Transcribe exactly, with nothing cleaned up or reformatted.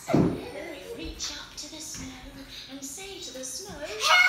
Reach up to the snow and say to the snow,